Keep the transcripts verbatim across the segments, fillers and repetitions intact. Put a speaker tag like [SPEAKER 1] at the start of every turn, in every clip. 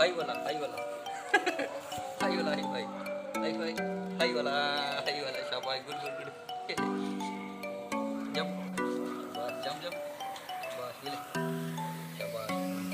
[SPEAKER 1] High वाला high वाला high वाला हाई भाई हाई भाई हाई वाला हाई वाला शाबाश गुड गुड गुड जंप बस जंप जंप बस ये ले शाबाश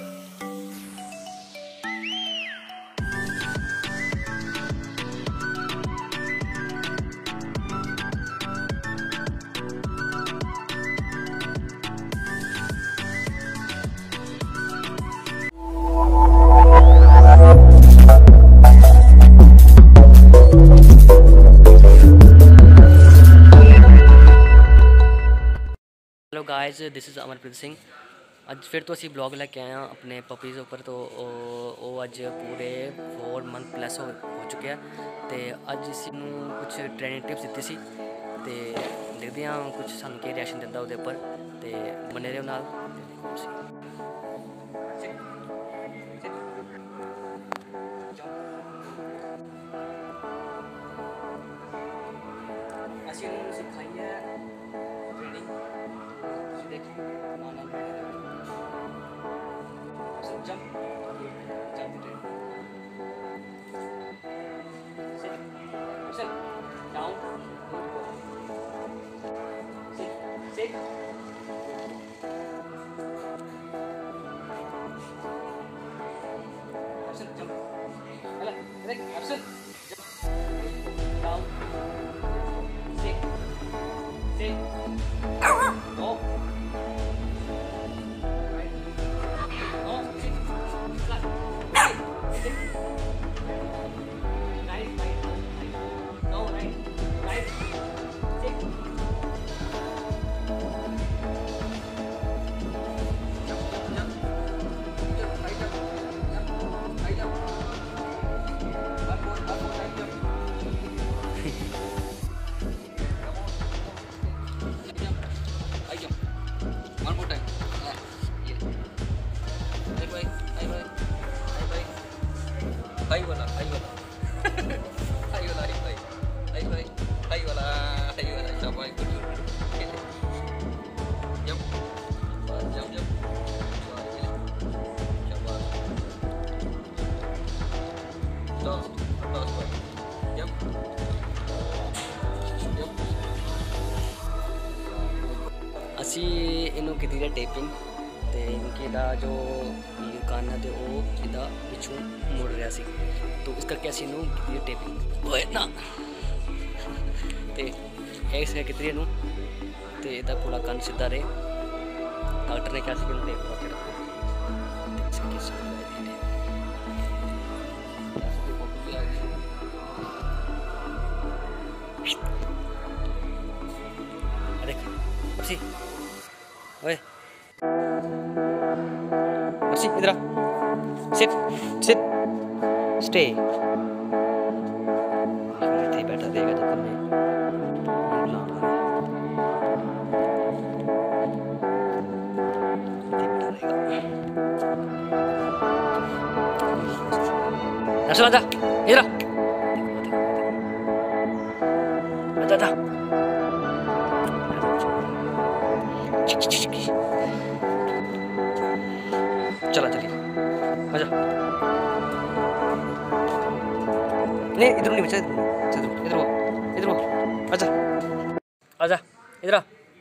[SPEAKER 2] hello guys, this is Amar Singh. अज फिर तो असी ब्लॉग लैके आए हैं अपने पपीज़ उपर। तो वो अज पूरे फोर मंथ प्लस हो, हो चुके हैं। तो अज इसनू कुछ ट्रेनिंग टिप्स दी सी, तो देखते हैं कुछ सानू क्या रिएक्शन दिंदा उहदे उपर। तो बने रहो नाल। असी इन्होंने सिखाई है ट्रेनिंग, देखो माना jump jump training down sit sit option jump हेला देख option down sit sit no
[SPEAKER 1] One more time. Ah, yeah. Hey bhai, hey bhai, hey bhai. Hi wala, hi wala. Hi wala, hi bhai. Hi bhai, hi wala, hi wala. Shabash, good good. Jump, bas jump jump. Bas ye. Shabash. Toss, toss bhai. Jump. Jump.
[SPEAKER 2] असी इनू की tapping, तो इनकी जो कान है तो वो इदा पिछू मुड़ रहा सी, तो इस करके असी इनू की टेपिंग ना तो एक से की इनू तो इदा पूरा कान सीधा रहे। डॉक्टर ने कहा कि टेप लगा के रखो। देख सी ओए मर्सी इधर आ, सिट सिट स्टे। इधर बैठा देगा तो करने नशा आजा इधर आ, आजा आजा चला चलिए आजा। नहीं इधर नहीं बचा, इधर इधर हो इधर हो आजा आजा इधर आ।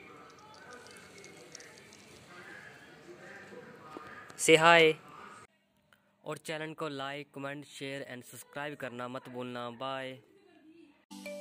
[SPEAKER 2] से हाय और चैनल को like comment share and subscribe करना मत भूलना। बाय।